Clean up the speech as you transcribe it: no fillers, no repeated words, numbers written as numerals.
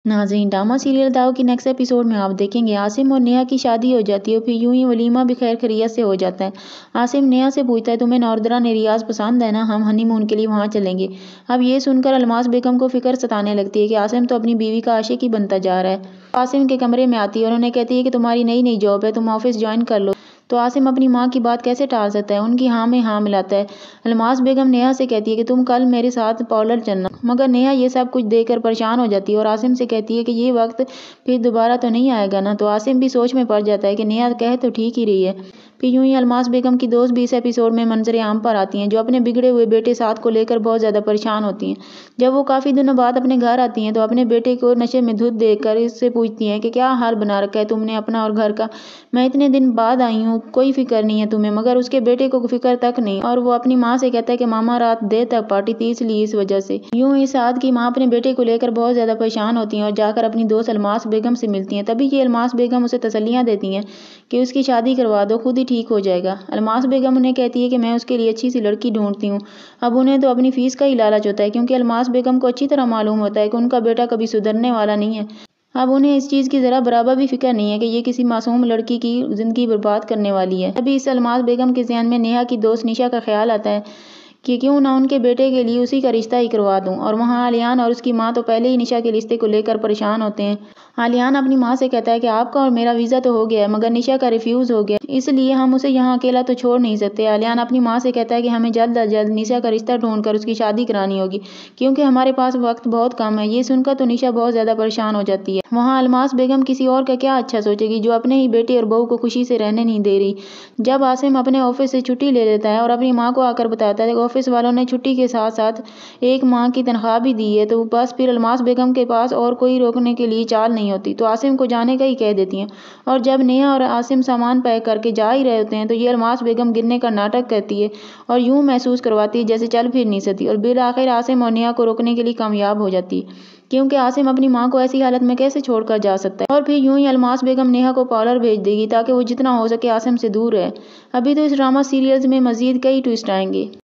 नाज़रीन, drama serial दाव की नेक्स्ट एपिसोड में आप देखेंगे आसिम और नेहा की शादी हो जाती है। फिर यूं ही वलीमा भी खैर खैरियत से हो जाता है। आसिम नेहा से पूछता है, तुम्हें नौरदरा ने रियाज पसंद है ना, हम हनीमून के लिए वहाँ चलेंगे। अब ये सुनकर अलमास बेगम को फिक्र सताने लगती है कि आसिम तो अपनी बीवी का आशिक ही बनता जा रहा है। आसिम के कमरे में आती है और उन्हें कहती है कि तुम्हारी नई नई जॉब है, तुम ऑफिस ज्वाइन कर लो। तो आसिम अपनी माँ की बात कैसे टाल सकता है, उनकी हाँ में हाँ मिलाता है। अलमास बेगम नेहा से कहती है कि तुम कल मेरे साथ पार्लर चलना, मगर नेहा ये सब कुछ देखकर परेशान हो जाती है और आसिम से कहती है कि ये वक्त फिर दोबारा तो नहीं आएगा ना। तो आसिम भी सोच में पड़ जाता है कि नेहा कह तो ठीक ही रही है। फिर यूं ही अलमास बेगम की दोस्त भी इस एपिसोड में मंजर आम पर आती हैं, जो अपने बिगड़े हुए बेटे साथ को लेकर बहुत ज़्यादा परेशान होती हैं। जब वो काफ़ी दिनों बाद अपने घर आती हैं तो अपने बेटे को नशे में धुत देखकर इससे पूछती हैं कि क्या हाल बना रखा है तुमने अपना और घर का। मैं इतने दिन बाद आई हूँ, कोई फिक्र नहीं है तुम्हें, मगर उसके बेटे को फिक्र तक नहीं। और वो अपनी माँ से कहता है कि मामा रात देर तक पार्टी थी इसलिए इस वजह से। यूं ही साद की माँ अपने बेटे को लेकर बहुत ज़्यादा परेशान होती हैं और जाकर अपनी दोस्त अलमास बेगम से मिलती हैं। तभी ये अलमास बेगम उसे तसल्लियाँ देती हैं कि उसकी शादी करवा दो, खुद ही ठीक हो जाएगा। अलमास बेगम उन्हें कहती है कि मैं उसके लिए अच्छी सी लड़की ढूंढती हूँ। अब उन्हें तो अपनी फीस का ही लालच होता है, क्योंकि अलमास बेगम को अच्छी तरह मालूम होता है कि उनका बेटा कभी सुधरने वाला नहीं है। अब उन्हें इस चीज़ की ज़रा बराबर भी फिक्र नहीं है कि ये किसी मासूम लड़की की ज़िंदगी बर्बाद करने वाली है। तभी इस अलमास बेगम के ज़हन में नेहा की दोस्त निशा का ख्याल आता है कि क्यों ना उनके बेटे के लिए उसी का रिश्ता ही करवा दूं। और वहाँ आलियान और उसकी माँ तो पहले ही निशा के रिश्ते को लेकर परेशान होते हैं। आलियान अपनी माँ से कहता है कि आपका और मेरा वीज़ा तो हो गया है, मगर निशा का रिफ्यूज़ हो गया, इसलिए हम उसे यहाँ अकेला तो छोड़ नहीं सकते। आलियान अपनी माँ से कहता है कि हमें जल्द अज जल्द निशा का रिश्ता ढूंढकर उसकी शादी करानी होगी, क्योंकि हमारे पास वक्त बहुत कम है। ये सुनकर तो निशा बहुत ज़्यादा परेशान हो जाती है। वहाँ अलमास बेगम किसी और का क्या अच्छा सोचेगी, जो अपने ही बेटे और बहू को खुशी से रहने नहीं दे रही। जब आसिम अपने ऑफिस से छुट्टी ले लेता है और अपनी माँ को आकर बताता है कि ऑफिस वालों ने छुट्टी के साथ साथ एक माह की तनख्वाह भी दी है, तो बस फिर अलमास बेगम के पास और कोई रोकने के लिए चाल नहीं होती, तो आसिम को जाने का ही कह देती हैं। और जब नेहा और आसिम सामान पैक करके जा ही रहे होते हैं तो ये अलमास बेगम गिरने का नाटक करती है और यूं महसूस करवाती है जैसे चल फिर नहीं सकती, और बिल आखिर आसिम और नेहा को रोकने के लिए कामयाब हो जाती है, क्योंकि आसिम अपनी माँ को ऐसी हालत में कैसे छोड़कर जा सकता है। और फिर यूं ही अलमास बेगम नेहा को पार्लर भेज देगी ताकि वो जितना हो सके आसिम से दूर रहे। अभी तो इस ड्रामा सीरियल्स में मजीद कई ट्विस्ट आएंगे।